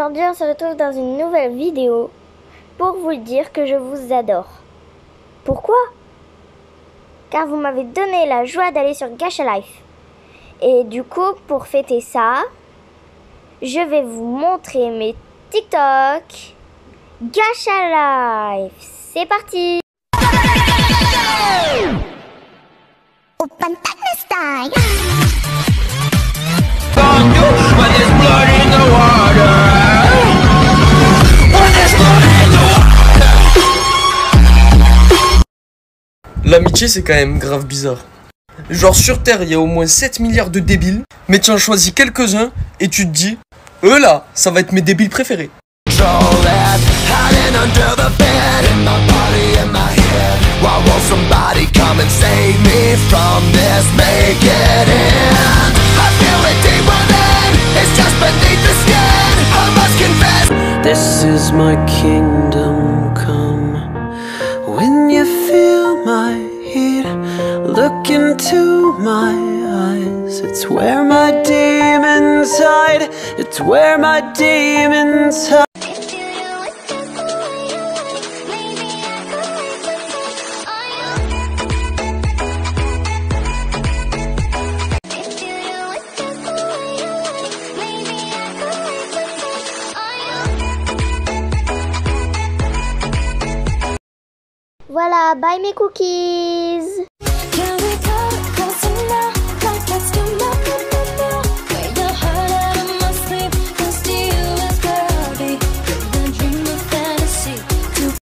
Aujourd'hui on se retrouve dans une nouvelle vidéo pour vous dire que je vous adore. Pourquoi? Car vous m'avez donné la joie d'aller sur Gacha Life. Et du coup, pour fêter ça, je vais vous montrer mes TikTok Gacha Life. C'est parti! L'amitié, c'est quand même grave bizarre. Genre sur Terre, il y a au moins 7 milliards de débiles, mais tu en choisis quelques-uns et tu te dis, eux là, ça va être mes débiles préférés. This is my kingdom come. When you feel my heat, look into my eyes. It's where my demons hide. It's where my demons hide. Voilà, bye mes cookies! Can we go closer now? Like let's do